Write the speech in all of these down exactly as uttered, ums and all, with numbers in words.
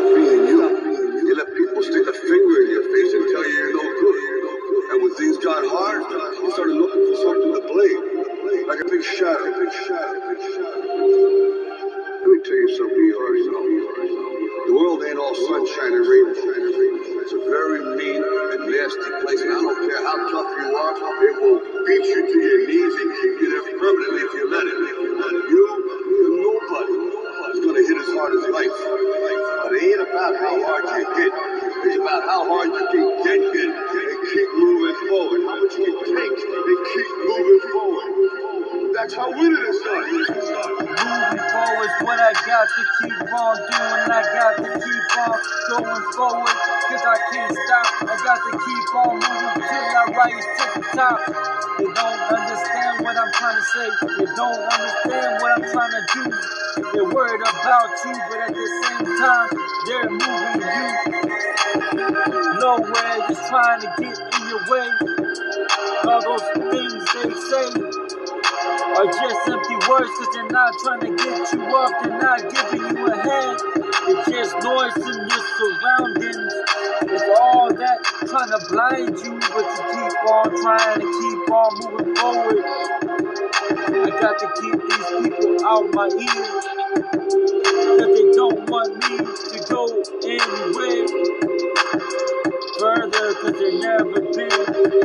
stop being you. You let people stick a finger in your face and tell you you're no good. And when things got hard, you started looking for something to blame. Like a big shadow, a big shadow, a big shadow. Let me tell you something you already know. The world ain't all sunshine and rainbows. It's a very mean and nasty place, and I don't care how tough you are, it will beat you to your knees and keep you there permanently if you let it. You, you're nobody. It's gonna hit as hard as life. But it ain't about how hard you hit. It's about how hard you can get hit and keep moving forward. How much you can take and keep moving forward. That's how winning is done. Moving forward's what I got to keep on doing. I got to keep on going forward, cause I can't stop. I got to keep on moving till I rise to the top. They don't understand what I'm trying to say. They don't understand what I'm trying to do. They're worried about you, but at the same time, they're moving you nowhere, just trying to get in your way. All those things they say are just empty words, cause they're not trying to get you up, they're not giving you a hand. It's just noise in your surroundings. It's all that trying to blind you, but you keep on trying to keep on moving forward. I got to keep these people out my ear, cause they don't want me to go anywhere further, cause they never been.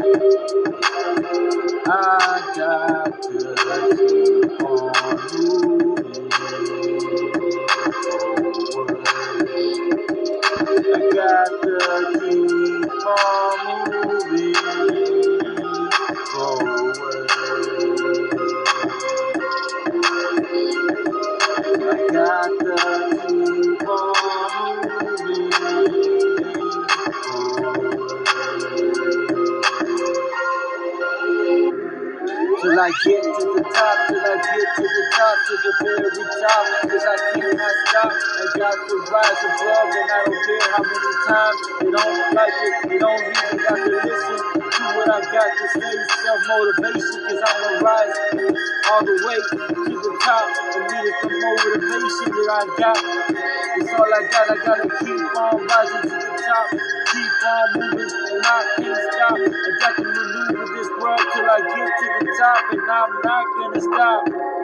I got to keep on moving forward. I got to keep on moving forward. I got to keep on moving till I get to the top, till I get to the top, to the very top, cause I cannot stop. I got to rise above, and I don't care how many times they don't like it, they don't even got to listen to what I got to say. Self-motivation, cause I'ma rise all the way to the top, and need the motivation that I got. It's all I got, I gotta keep on rising to the top, keep on moving, and I can't stop. I got to maneuver this world till I get to the top, and I'm not gonna stop.